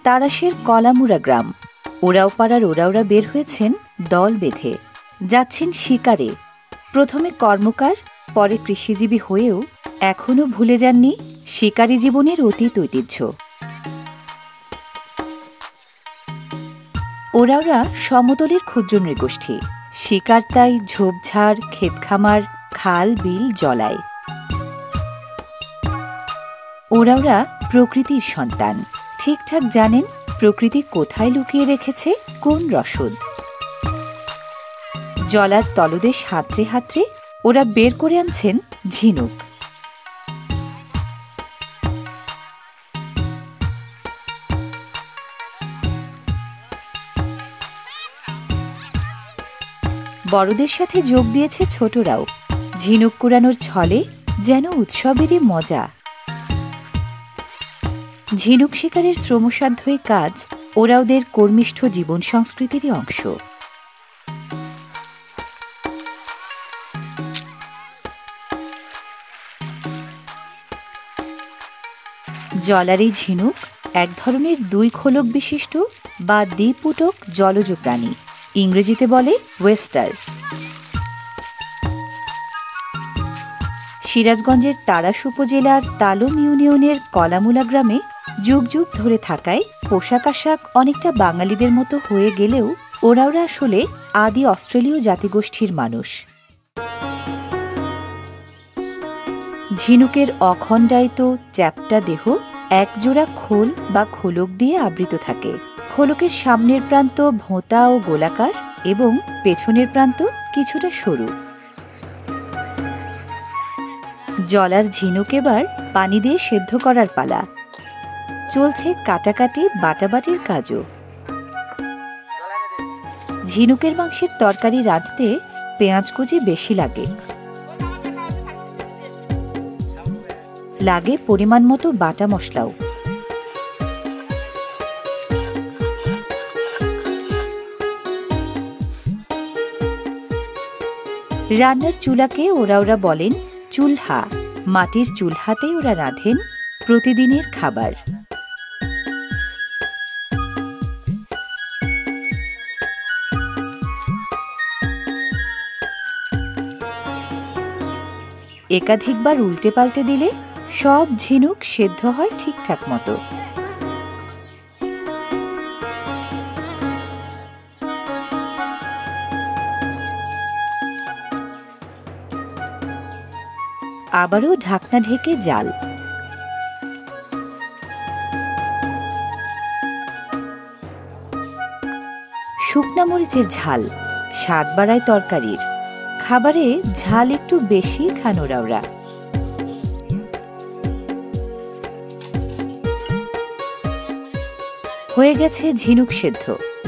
তারাশের কলামুড়া গ্রাম। ওরাওপাড়ার ওরাওরা বের হয়েছেন দল বেঁধে, যাচ্ছেন শিকারে। প্রথমে কর্মকার, পরে কৃষিজীবী হয়েও এখনও ভুলে যাননি শিকারী জীবনের অতীত ঐতিহ্য। ওরাওরা সমতলের ক্ষুদ্র নৃগোষ্ঠী। শিকার তাই ঝোপঝাড়, ক্ষেতখামার, খাল, বিল, জলায়। ওরাওরা প্রকৃতির সন্তান, ঠিকঠাক জানেন প্রকৃতি কোথায় লুকিয়ে রেখেছে কোন রসদ। জলার তলদেশ হাতড়ে হাতড়ে ওরা বের করে আনছেন ঝিনুক। বড়দের সাথে যোগ দিয়েছে ছোটরাও। ঝিনুক কুড়ানোর ছলে যেন উৎসবেরই মজা। ঝিনুক শিকারের শ্রমসাধ্য এই কাজ ওরাওদের কর্মিষ্ঠ জীবন সংস্কৃতিরই অংশ। জলার এই ঝিনুক এক ধরনের 2 খোলক বিশিষ্ট বা দ্বিপুটক জলজ প্রাণী, ইংরেজিতে বলে ওয়েস্টার। সিরাজগঞ্জের তারাশ উপজেলার তালম ইউনিয়নের কলামুলা গ্রামে যুগ যুগ ধরে থাকায় পোশাক আশাক অনেকটা বাঙালিদের মতো হয়ে গেলেও ওরাওরা আসলে আদি অস্ট্রেলীয় জাতিগোষ্ঠীর মানুষ। ঝিনুকের অখণ্ডায়িত চ্যাপ্টা দেহ একজোড়া খোল বা খোলক দিয়ে আবৃত থাকে। খোলকের সামনের প্রান্ত ভোঁতা ও গোলাকার এবং পেছনের প্রান্ত কিছুটা সরু। জলার ঝিনুক এবার পানি দিয়ে সেদ্ধ করার পালা। চলছে কাটাকাটি, বাটাবাটির কাজও। ঝিনুকের মাংসের তরকারি রাঁধতে পেঁয়াজ কুচি বেশি লাগে। লাগে পরিমাণ মতো বাটা মশলাও। রান্নার চুলাকে ওরা বলেন চুলহা। মাটির চুলহাতেই ওরা রাঁধেন প্রতিদিনের খাবার। একাধিকবার উল্টে পাল্টে দিলে সব ঝিনুক সেদ্ধ হয় ঠিকঠাক মতো। আবারও ঢাকনা ঢেকে জাল। শুকনা মরিচের ঝাল স্বাদ বাড়ায় তরকারির। খাবারে ঝাল একটু বেশি খান ওরাওরা। হয়ে গেছে ঝিনুক সেদ্ধ।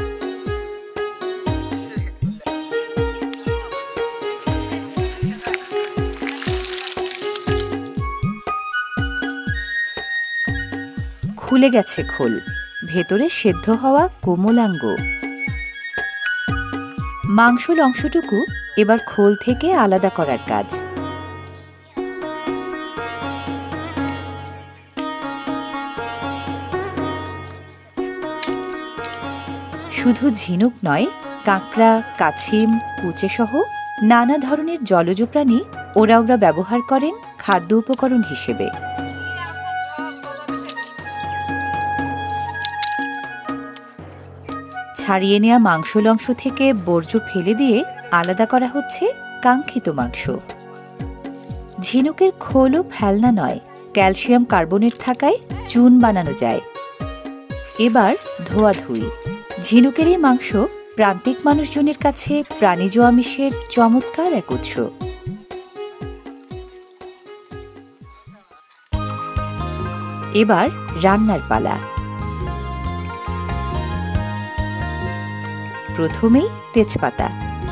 খুলে গেছে খোল, ভেতরে সেদ্ধ হওয়া কোমলাঙ্গ। মাংসল অংশটুকু এবার খোল থেকে আলাদা করার কাজ। শুধু ঝিনুক নয়, কাঁকড়া, কাছিম, কুচে সহ নানা ধরনের জলজ প্রাণী ওরাওরা ব্যবহার করেন খাদ্য উপকরণ হিসেবে। ছাড়িয়ে নেওয়া মাংসল অংশ থেকে বর্জ্য ফেলে দিয়ে আলাদা করা হচ্ছে কাঙ্ক্ষিত মাংস। ঝিনুকের খোলও ফেলনা নয়, ক্যালসিয়াম কার্বনেট থাকায় চুন বানানো যায়। এবার ধোয়াধুয়ি। ঝিনুকের এই মাংস প্রান্তিক মানুষজনের কাছে প্রাণীজ আমিষের চমৎকার এক উৎস। এবার রান্নার পালা। প্রথমেই তেজপাতা,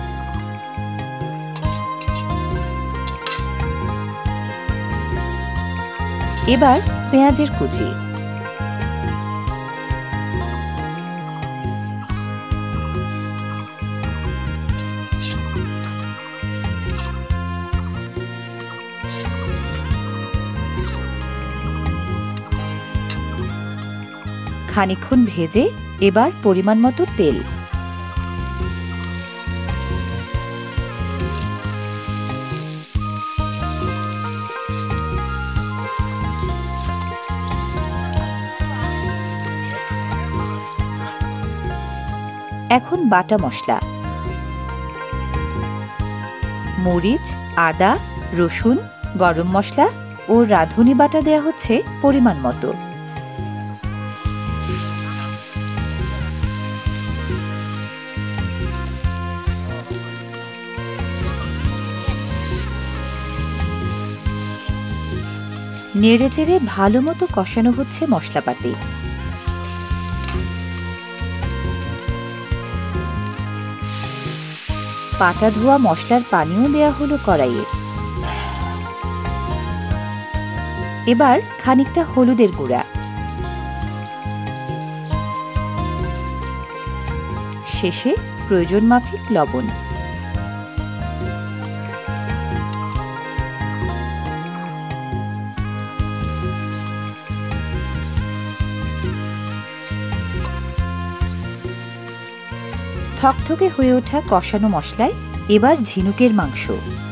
এবার পেঁয়াজের কুচি, খানিকক্ষণ ভেজে এবার পরিমাণ মতো তেল। এখন বাটা মশলা, মরিচ, আদা, রসুন, গরম মশলা ও রাঁধুনি বাটা দেয়া হচ্ছে পরিমাণ মতো। নেড়েচেড়ে ভালো মতো কষানো হচ্ছে মশলাপাতি। পাটা ধোয়া মশলার পানিও দেয়া হলো কড়াইয়ে। এবার খানিকটা হলুদের গুঁড়া, শেষে প্রয়োজন মাফিক লবণ। থকথকে হয়ে ওঠা কষানো মশলায় এবার ঝিনুকের মাংস।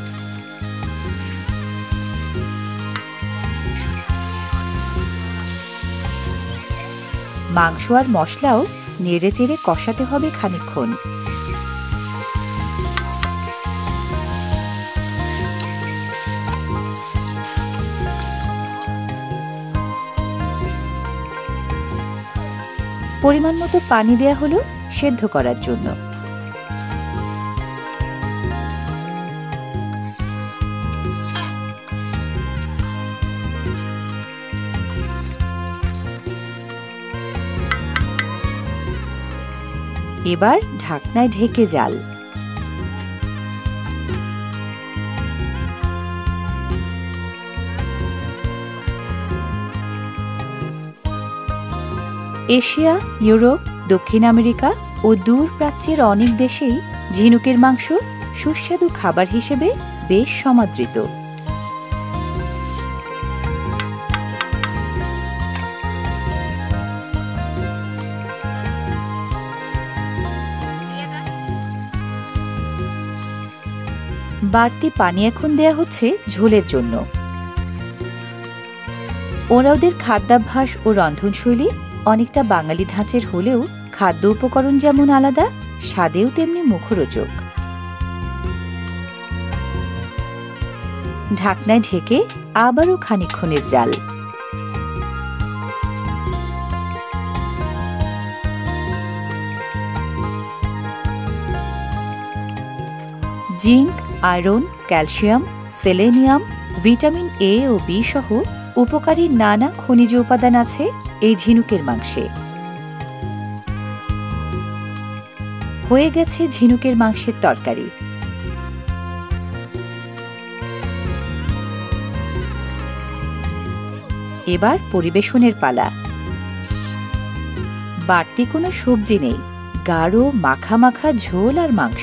মাংস আর মশলাও নেড়েচেড়ে কষাতে হবে খানিকক্ষণ। পরিমাণ মতো পানি দেয়া হলো সেদ্ধ করার জন্য। এবার ঢাকনায় ঢেকে জাল। এশিয়া, ইউরোপ, দক্ষিণ আমেরিকা ও দূর প্রাচ্যের অনেক দেশেই ঝিনুকের মাংস সুস্বাদু খাবার হিসেবে বেশ সমাদৃত। বাড়তি পানি এখন দেয়া হচ্ছে ঝোলের জন্য। ওরাওদের খাদ্যাভ্যাস ও রন্ধনশৈলী অনেকটা বাঙালি ধাঁচের হলেও খাদ্য উপকরণ যেমন আলাদা, স্বাদেও তেমনি মুখরোচক। ঢাকনায় ঢেকে আবারও খানিকক্ষণের জাল। Zinc, iron, calcium, selenium, vitamin A ও বি সহ উপকারী নানা খনিজ উপাদান আছে এই ঝিনুকের মাংসে। হয়ে গেছে ঝিনুকের মাংসের তরকারি। এবার পরিবেশনের পালা। বাড়তি কোনো সবজি নেই, গাঢ় মাখা মাখা ঝোল আর মাংস।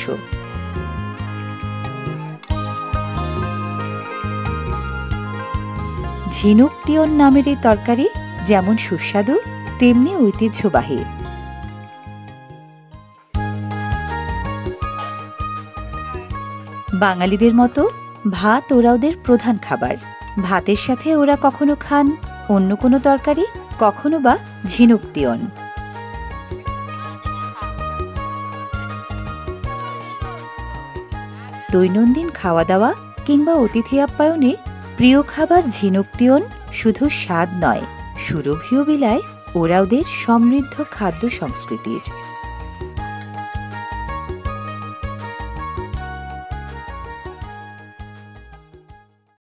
ঝিনুক তিয়ন নামের এই তরকারি যেমন সুস্বাদু তেমনি ঐতিহ্যবাহী। বাঙালিদের মতো ভাত ওরাওদের প্রধান খাবার। ভাতের সাথে ওরা কখনো খান অন্য কোনো তরকারি, কখনো বা ঝিনুক তিয়ন। দৈনন্দিন খাওয়া দাওয়া কিংবা অতিথি আপ্যায়নে প্রিয় খাবার ঝিনুক তিয়ন শুধু স্বাদ নয়, সুরভিও বিলায় ওরাওদের সমৃদ্ধ খাদ্য সংস্কৃতির।